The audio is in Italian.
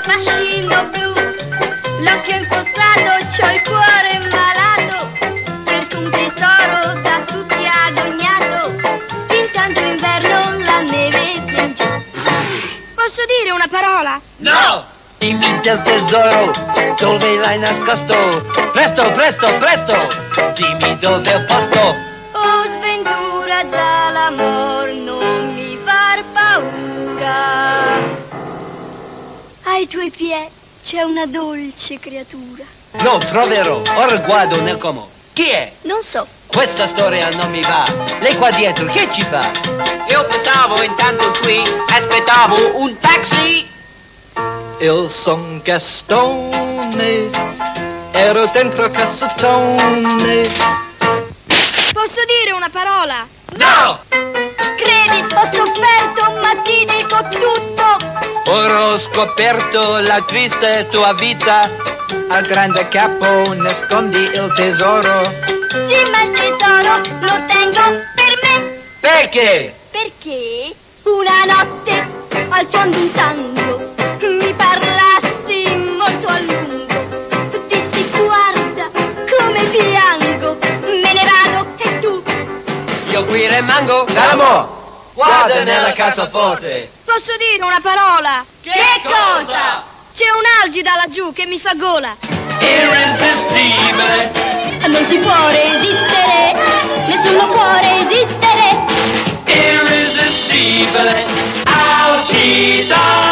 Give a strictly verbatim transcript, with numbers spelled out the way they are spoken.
fascino blu, l'occhio infossato, c'ho il cuore malato, cerco un tesoro da tutti agognato, intanto inverno la neve piange. Posso dire una parola? No! Dimmi del tesoro, dove l'hai nascosto? Presto, presto, presto! Dimmi dove ho posto. Oh sventura dall'amor, non mi far paura. Ai tuoi piedi c'è una dolce creatura. Lo troverò, ora guardo nel como. Chi è? Non so. Questa storia non mi va. Lei qua dietro che ci fa? Io pensavo intanto qui, aspettavo un taxi. Io son Gastone, ero dentro cassettone. Posso dire una parola? No! Credi, ho sofferto, ma ti dico tutto. Ora ho scoperto la triste tua vita. Al grande capo nascondi il tesoro. Sì, ma il tesoro lo tengo per me. Perché? Perché una notte al suon d'un tango mi parlassi molto a lungo. Dissi guarda come piango, me ne vado e tu? Io qui rimango. Samo, guarda nella cassaforte. Posso dire una parola? Che cosa? C'è un'algida laggiù che mi fa gola. Irresistibile. Non si può resistere, nessuno può resistere. Irresistibile. Alcida.